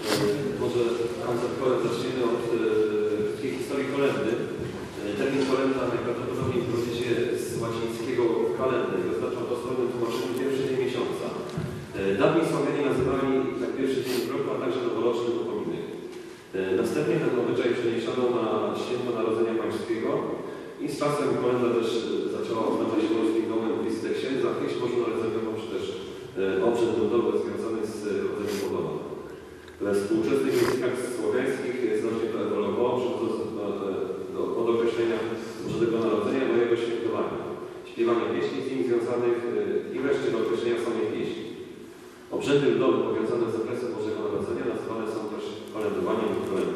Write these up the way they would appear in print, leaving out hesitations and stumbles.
Może konceptualnie zaczniemy od krótkiej historii kolendy. Termin kolenda najprawdopodobniej wywodzi się z łacińskiego kalendy i oznacza w dosłownym tłumaczeniu pierwszy dzień miesiąca. Dawniej Słowianie nazywali tak pierwszy dzień roku, a także noworoczny upominek. Następnie ten obyczaj przeniesiono na święto Narodzenia Pańskiego i z czasem kolenda też zaczęła oznaczać w polskim domem wizytę księdza, pieśń bożonarodzeniową, czy też obrzęd ludowy związany z chodzeniem po domach. We współczesnych językach słowiańskich znacznie to ewoluowało, przechodząc od określenia Bożego Narodzenia do jego świętowania, śpiewania pieśni z nim związanych i wreszcie do określenia samej pieśni. Obrzędy ludowe powiązane z okresem Bożego Narodzenia nazywane są też kolędowaniem i kolendą.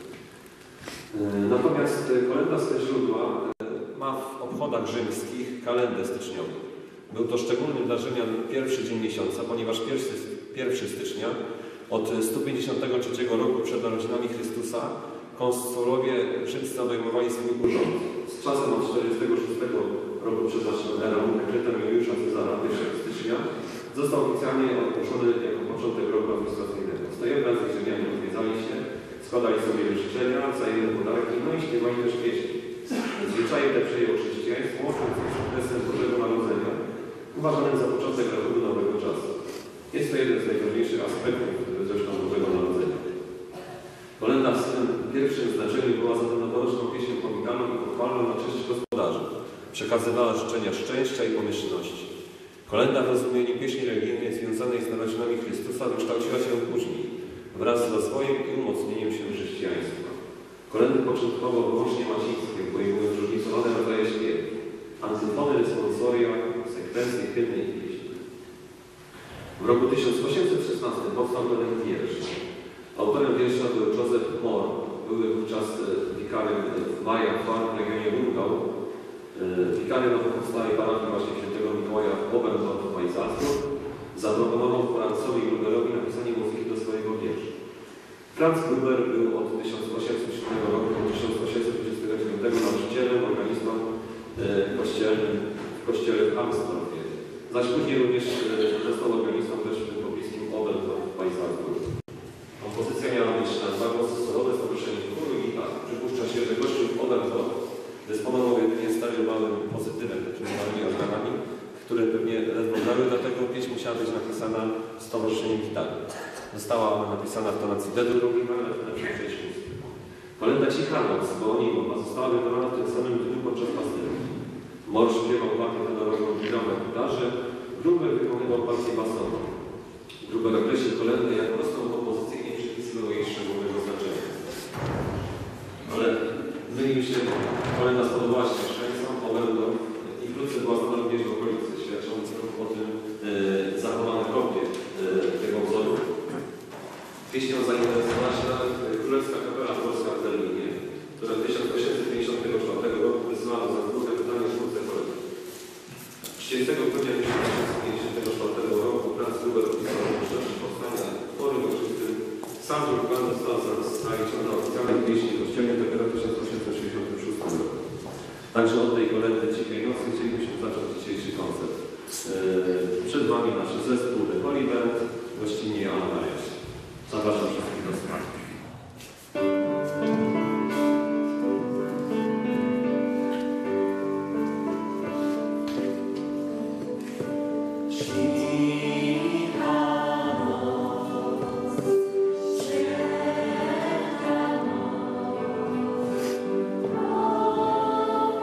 Natomiast kolenda z źródła ma w obchodach rzymskich kalendę styczniową. Był to szczególny dla Rzymian pierwszy dzień miesiąca, ponieważ 1 stycznia od 153 roku przed narodzinami Chrystusa konsulowie rzymscy obejmowali swój urząd. Z czasem od 46 roku przed naszą erą dekretem Juliusza Cezara 1 stycznia został oficjalnie ogłoszony jako początek roku administracyjnego. Z tej okazji Rzymianie odwiedzali się, składali sobie życzenia, wzajemne podarki, no i śpiewali też pieśni. Zwyczaje te przejęło chrześcijaństwo, łącząc się z okresem Bożego Narodzenia, uważanym za początek roku nowego czasu. Jest to jeden z najważniejszych aspektów zresztą Bożego Narodzenia. Kolenda w swym pierwszym znaczeniu była zatem noworoczną pieśnią powitalną i pochwalną na cześć gospodarzy. Przekazywała życzenia szczęścia i pomyślności. Kolenda w rozumieniu pieśni religijnej związanej z narodzinami Chrystusa wykształciła się później, wraz z rozwojem i umocnieniem się chrześcijaństwa. Kolendy początkowo wyłącznie łacińskie, pojmują zróżnicowane rodzaje śpiewu, antyfony, responsoria, sekwencje hymny i pieśni. W roku 1816 powstał pewien wiersz. Autorem wiersza był Joseph Mohr, były wówczas wikarym w Maja Farm w regionie Lungau. Wikarym nowo powstałej parafii właśnie świętego Mikołaja w Oberndorf w Majsalzburg zaproponował Franzowi Gruberowi napisanie muzyki do swojego wiersza. Franz Gruber był od 1807 roku do 1829 nauczycielem, organistą w kościele w Amstorfie. Zaś później również został organistą też w pobliskim Oberndorf w Majsalzburg. Kompozycja miała mieć na dwa głosy solowe z poproszeniem chóru i gitar. Przypuszcza się, że gościu w Oberndorf dysponował jedynie starym małym pozytywem, czyli małymi organami, które pewnie ledwo znały, dlatego pieśń musiała być napisana z towarzyszeniem gitary. Została ona napisana w tonacji D-dur, ale w lepszej części muzyki. Kolenda Cicha Noc, bo o niej mowa, została wykonana w tym samym dniu podczas pasterki. Mohr śpiewał partię tenorową na gitarze, Gruber wykonywał partię basową. Gruber określił kolendę jako prostą kompozycję i nie przypisywał jej szczególnego znaczenia. Ale wydaje się, kolenda spodobała się mieszkańcom Oberndorf i wkrótce była znana również w okolicy, świadcząc o tym zachowane kopie tego wzoru. Pieśnią zainteresowała się nawet Królewska Kapela Polska w Berlinie, która w 1854 roku wysłała do Salzburga pytanie o twórcę kolendy. 30 grudnia 1854 roku Franz Gruber opisał szczyt powstania sporu, w którym sam Urban został zaliczony na oficjalnej pieśni kościelnej dopiero w 1866 roku. Także od tej kolendy Cichej Nocy chcielibyśmy zacząć dzisiejszy koncert. Przed Wami nasz zespół The Holy Band, gościnnie Joanna Mariasz. Zapraszam wszystkich do słuchania.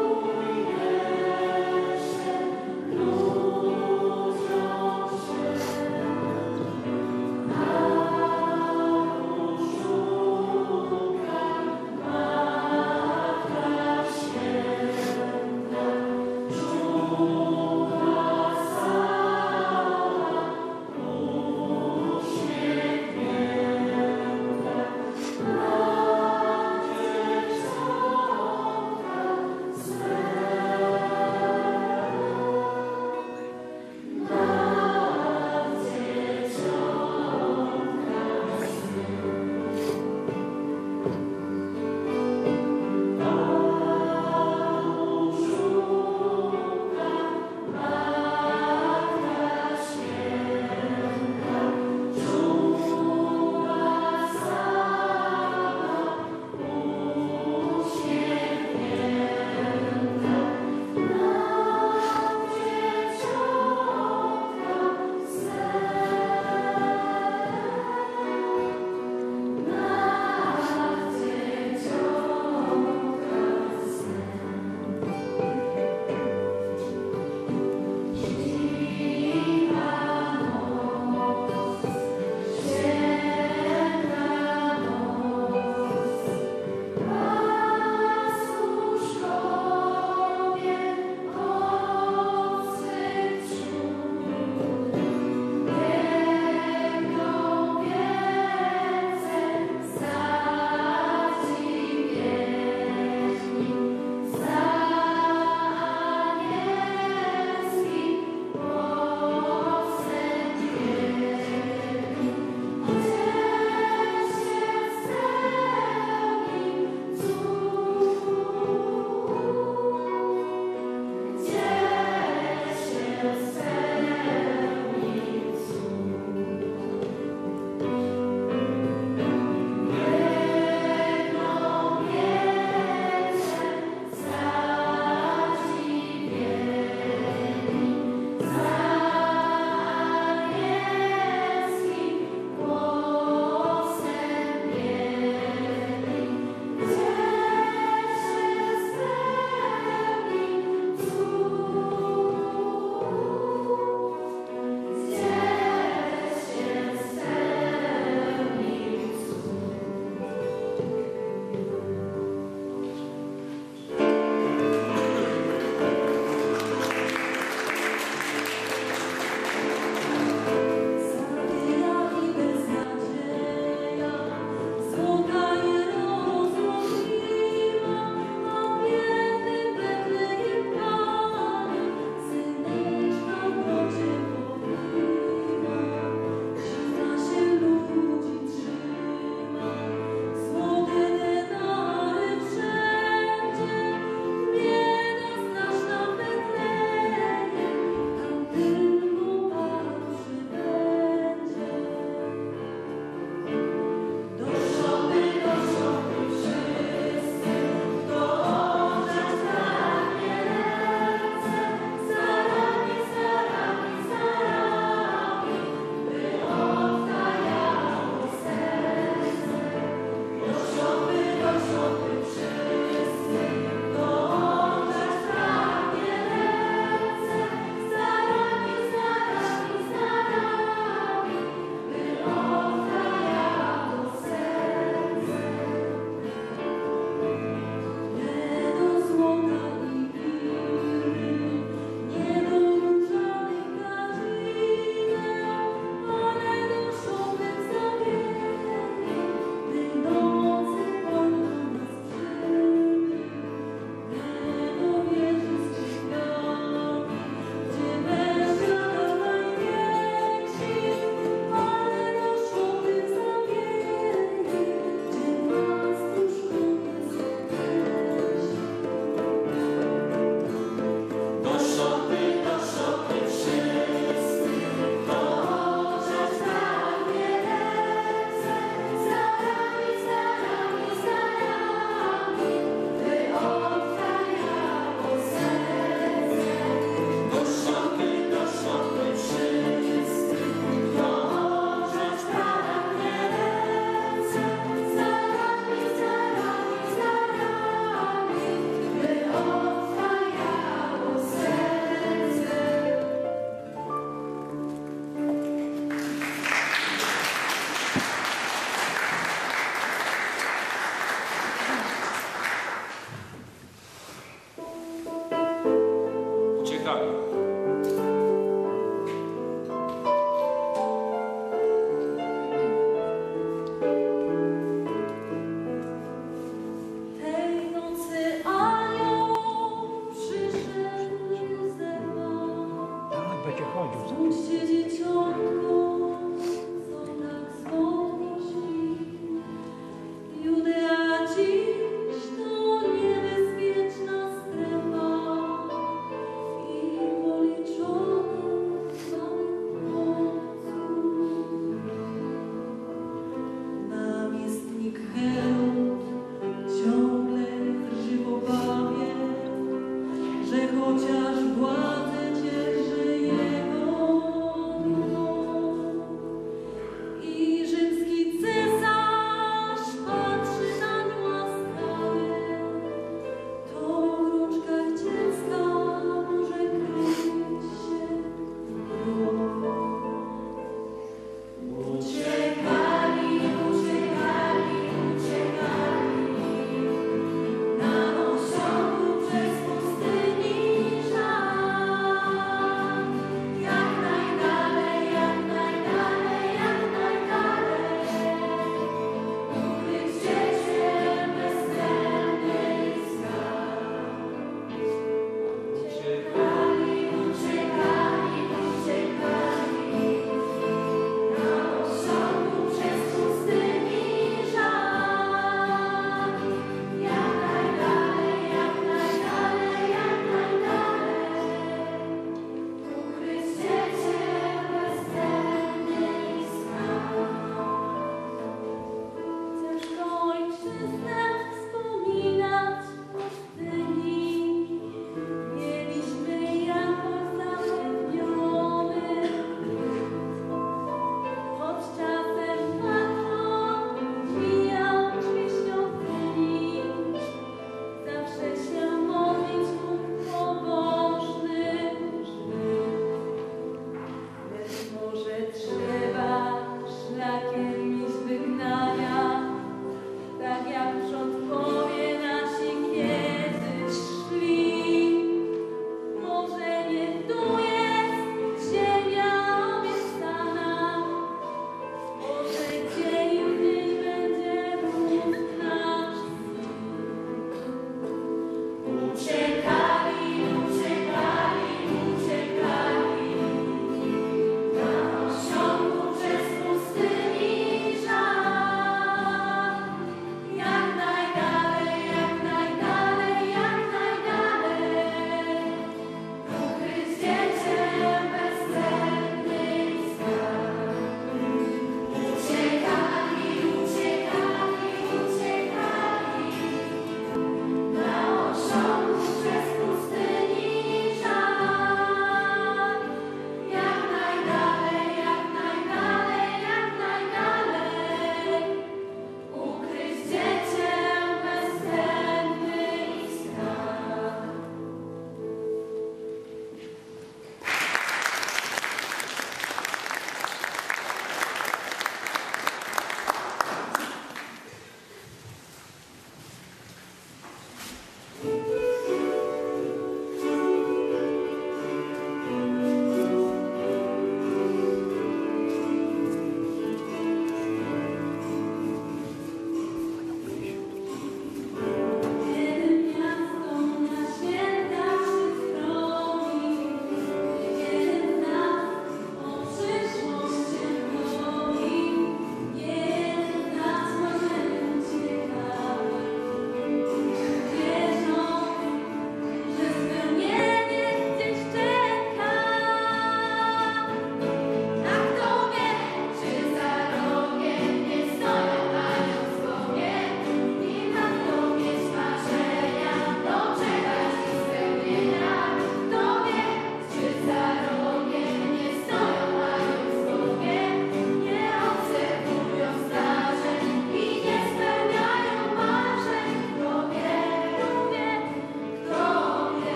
Thank you.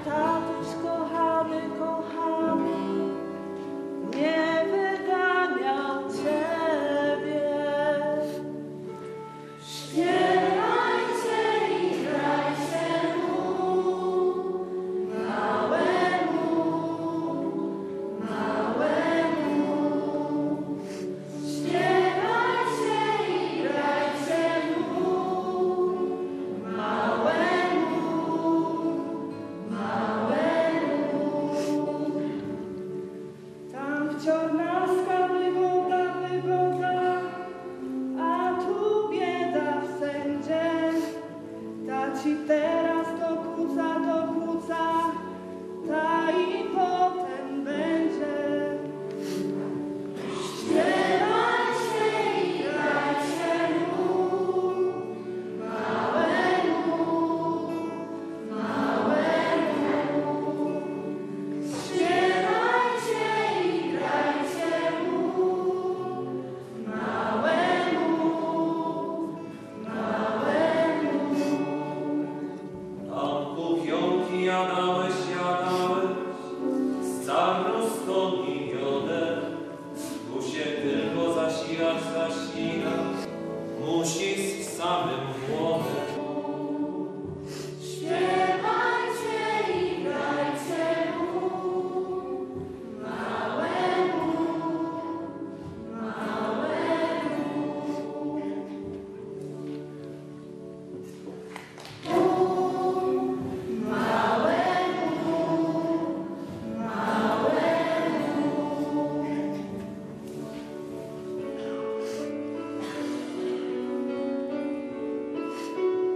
tatuś kochany, kochany, nie wyganiał ciebie. Śpiewajcie i grajcie mu, małemu, małemu. Śpiewajcie i grajcie mu, małemu, małemu. Tam wciąż naska wygoda, wygoda, a tu bieda w sędzie. Ta ci teraz dokuca, ta i potem będzie. Śpiewajcie i grajcie mu, małemu, małemu. Śpiewajcie i grajcie mu, małemu, małemu. Tam kuchionki jadałeś, z czarnostką i miodem. Tu się tylko zasilać, musisz w samym młodem. Śpiewajcie i grajcie mu, małemu, małemu. Małemu, małemu.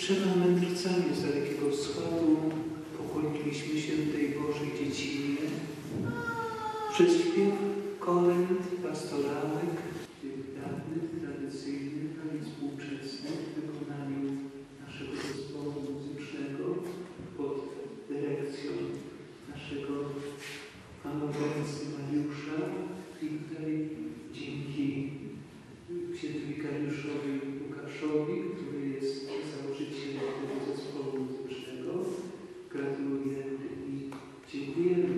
trzema mędrcami z Dalekiego Wschodu pokłoniliśmy się tej Bożej Dziecinie przez śpiew kolęd pastorałek, tych dawnych, tradycyjnych, a i współczesnych w wykonaniu naszego zespołu muzycznego pod dyrekcją naszego panowency Mariusza i tutaj dzięki księdzu wikariuszowi Łukaszowi, który jest założycielem tego zespołu muzycznego. Gratulujemy i dziękujemy.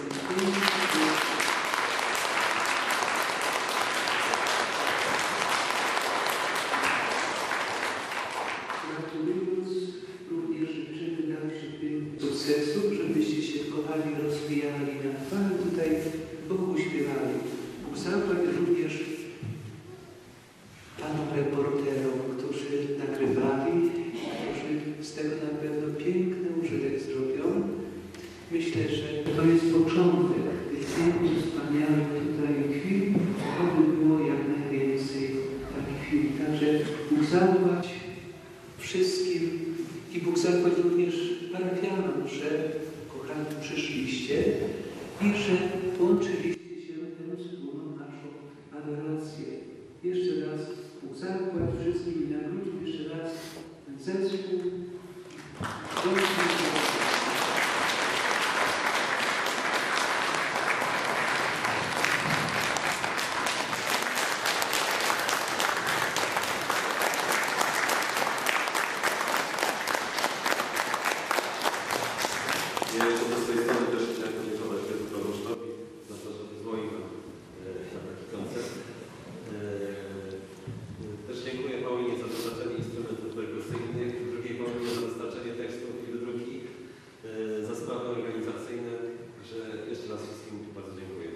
Gratulując, również życzymy dalszych sukcesów, żebyście się kochani rozwijali na chwałę tutaj Bogu śpiewali. Bóg zapłać również panom reporterom, którzy nagrywali, którzy z tego na pewno piękny użytek zrobią. Myślę, że to jest początek tych pięknych, wspaniałych tutaj chwil, aby było jak najwięcej takich chwil. Także Bóg zapłać wszystkim i Bóg zapłać również parafianom, że kochani przyszliście i że połączyliście się tę wspólną naszą adorację. Jeszcze raz Bóg zapłać wszystkim i nagródźmy jeszcze raz ten zespół. Z tej strony też chciałem podziękować proboszczowi za to, że pozwolił nam na taki koncert. Też dziękuję Paulinie za dostarczenie instrumentów perkusyjnych, drugiej Paulinie za dostarczenie tekstów i wydruki, za sprawy organizacyjne. Także jeszcze raz wszystkim bardzo dziękuję.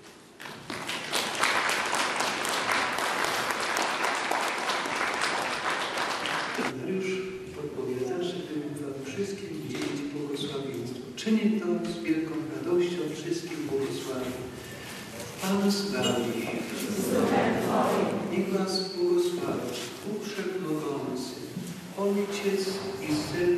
Mariusz podpowiada, żeby wam wszystkim dzielić błogosławieństwo. Czynię to z wielką radością, wszystkim błogosławię. Pan z wami. Niech was błogosławi Bóg Wszechmogący, Ojciec i Syn